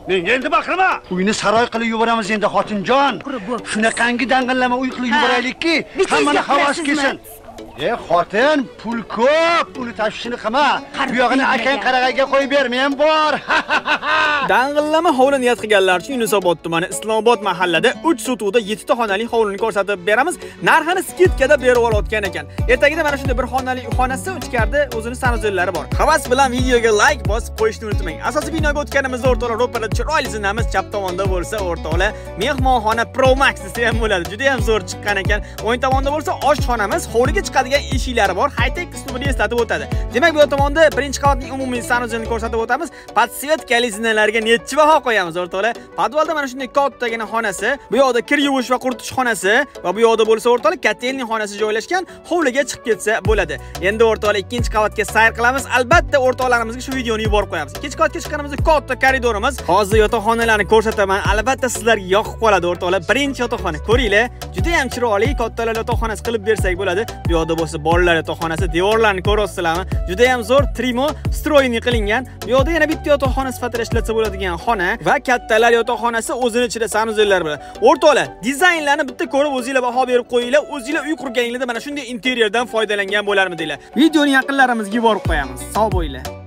Menga endi baqirma. Uyni saroy qilib yuboramiz endi xotinjon. Shunaqangi dang'illama uy qilib yuboraylikki, hammani havas kelsin. Xotin, pul ko'p, uni tashvishini qilma. Bu yog'ini akang qarag'ayga qo'yib ber, men bor. Dang'illama hovli niyat qilganlar uchun Yunusobod tumani Islomobod mahallada 3 sotuvda 7 ta xonali hovlini ko'rsatib beramiz. Narxini skidkada berib olayotgan ekan. Ertagida mana shunday bir xonali xonasi, ichkarida o'zining sanuzellari bor. Havas bilan videoga like bosib qo'yishni unutmang. Asosiy binoga o'tganimizda o'rtoqlar ro'parada chiroyli zinamiz chap tomonda bo'lsa, o'rtoqlar mehmonxona Pro Max desa ham bo'ladi. Juda ham zo'r chiqqan ekan. O'ng tomonda bo'lsa oshxonamiz, hovliga chiqadigan eshiklari bor. High-tech uslubini eslatib o'tadi. Demak, bu tomonda birinchi qavatning umumiy sanuzelini ko'rsatib o'tamiz. Podsvetkali zinalarga necha baho qo'yamiz o'rtoqlar? Podvalda mana shunday kattagina xonasi, bu yoqda kir yuvish va quritish xonasi va bu yoqda bo'lsa o'rtoqlar kotelning xonasi joylashgan. Hovliga chiqib ketsa bo'ladi. Endi o'rtoqlar ikkinchi qavatga sayr qilamiz. Albatta o'rtoqlarimizga shu videoni yuborib qo'yamiz. Ikkinchi qavatga chiqqanimizda katta koridorimiz. Hozir yotoqxonalarni ko'rsataman. Albatta sizlarga yoqib qoladi o'rtoqlar. Birinchi yotoqxona ko'ringlar. Juda ham chiroyli kattalar yotoqxonasi qilib bersak bo'ladi. Bu yoqda bo'lsa bolalar yotoqxonasi, devorlarni ko'rasizlarmi? Juda ham zo'r trimo stroyni qilingan. Bu yoqda yana bitta yotoqxona sifatida ishlatsa bo'ladigan xona va kattalar yotoqxonasi o'zining ichida sanuzellar bilan. O'rtoqlar, dizaynlarni bitta ko'rib o'zingizlar baho berib qo'yinglar. O'zingizlar uy qurganingizda mana shunday interyerdan foydalangan bo'larmidinglar? Videoni yaqinlarimizga yuborib qo'yamiz. Sog' bo'linglar.